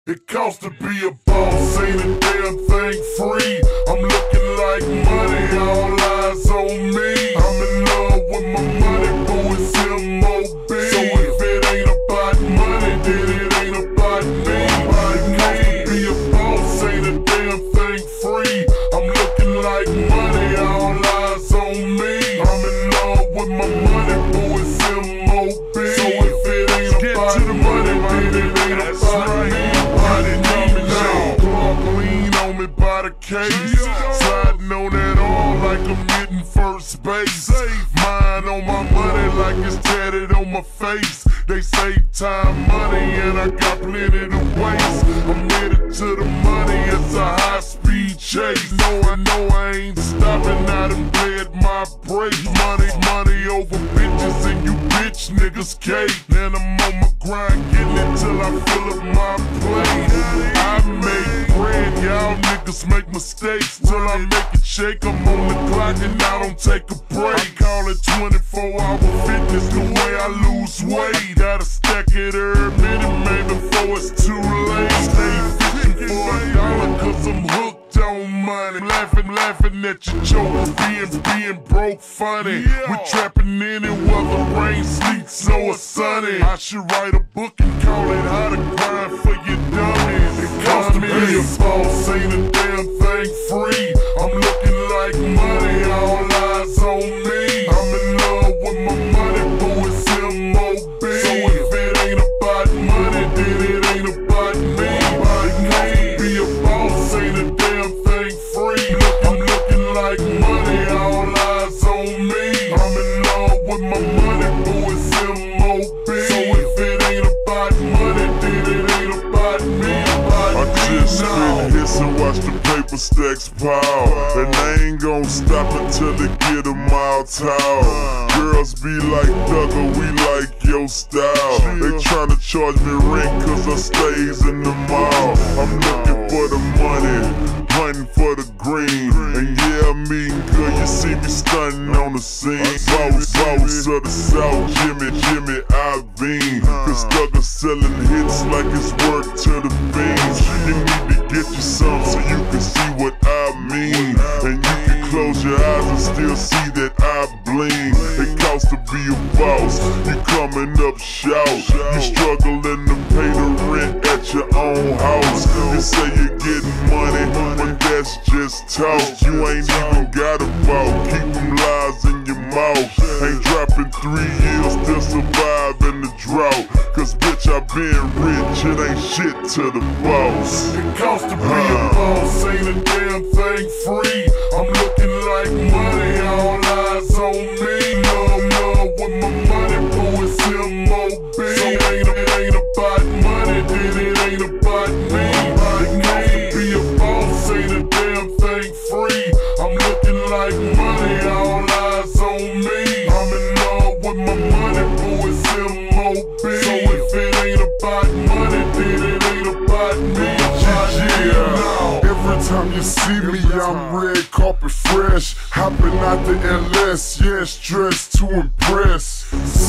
It costs to be a boss, ain't a damn thing free. I'm looking like money, all eyes on me. I'm in love with my money, boo, it's M.O.B. So if it ain't about money, then it ain't about me. It costs to be a boss, ain't a damn thing free. I'm looking like money, all eyes on me. I'm in love with my money, boo, it's M.O.B. So if it ain't about money, then it ain't about me. Lean on me by the case, sliding on that all like I'm hitting first base. Mine on my money like it's tatted on my face. They say time, money, and I got plenty to waste. I'm headed to the money, it's a high-speed chase. No, I ain't stopping, I done bled my brakes. Money over bitches, and you bitch niggas cake. And I'm on my grind, getting it till I fill up my plate. I make bread, y'all niggas make mistakes. Till I make it shake, I'm on the clock and I don't take a break. I call it 24-hour fitness, the way I lose weight. Gotta stack it every minute, man, before it's too late. Stay fishing for $1 cause I'm hooked on money. Laughing at your jokes, being broke funny. We trapping any weather, rain, sleet, snow or sunny. I should write a book and call it How to Grind for Your Dummies. It costs to be a boss, ain't a damn thing free. I'm looking like money, all eyes on me. I'm in love with my money, boo, it's M.O.B. So if it ain't about money, then it ain't about me. It costs to be a boss, ain't a damn thing free. I'm looking like money, all eyes on me. I'm in love with my money, boo, it's M.O.B. So if it ain't about money, then it ain't about me. I just spin hits and watch the paper stacks pile, and I ain't gon' stop until they get a mile tall. Girls be like Thugger, we like your style. They tryna charge me rent cause I stays in the mall. I'm looking for the money, hunting for the green. And yeah, I'm eating good, you see me stunting on the scene. Boss of the South, Jimmy Iovine. Cause Thugger selling hits like it's work to the beans. You need to get you some so you can see what I mean. And you can close your eyes and still see that I bling. It costs to be a boss, you coming up shout. You struggling to pay the rent at your own house. You say you're getting money, but that's just talk. You ain't even got a ball, keep them lies in your mouth. Ain't dropping 3 years to survive in the drought. Cause bitch, I been rich, it ain't shit to the boss. It costs to be a boss, ain't a damn thing free. I'm looking like money, all eyes on me. Love with my money, boo, it's M.O.B. So it ain't about money, then it ain't about me. It costs to be a boss, ain't a damn thing free. I'm looking like money, all eyes on me. I'm in love with my money, boo, it's M.O.B. So if it ain't about money, then it ain't about me. Every time you see me, I'm red carpet fresh, hopping out the LS, yeah, dressed to impress.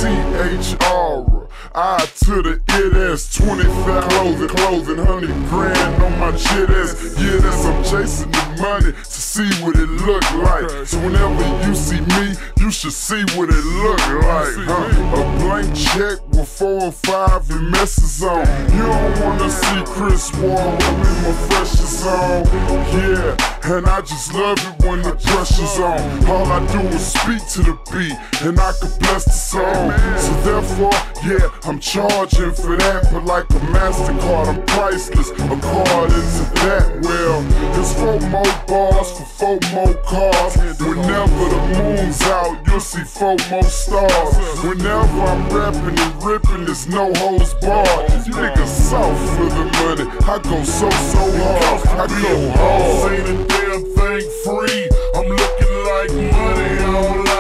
CHR, I to the it-S, 25 clothing, 100 grand on my chit ass. Yeah, that's I'm chasing the money to see what it look like. So whenever you see me, you should see what it look like, A blank check with 4 or 5 messes on. You don't wanna see Chris Wall with my freshest on. Yeah, and I just love it when the pressure's on. All I do is speak to the beat, and I can bless the song. So therefore, yeah, I'm charging for that. But like a MasterCard, I'm priceless according to that. Well, there's 4 more bars for 4 more cars. Whenever the moon's out, you'll see 4 more stars. Whenever I'm rapping and ripping, there's no holds barred. You niggas soft for the money, I go so hard. I go hard. Ain't a damn thing free. I'm looking like money, all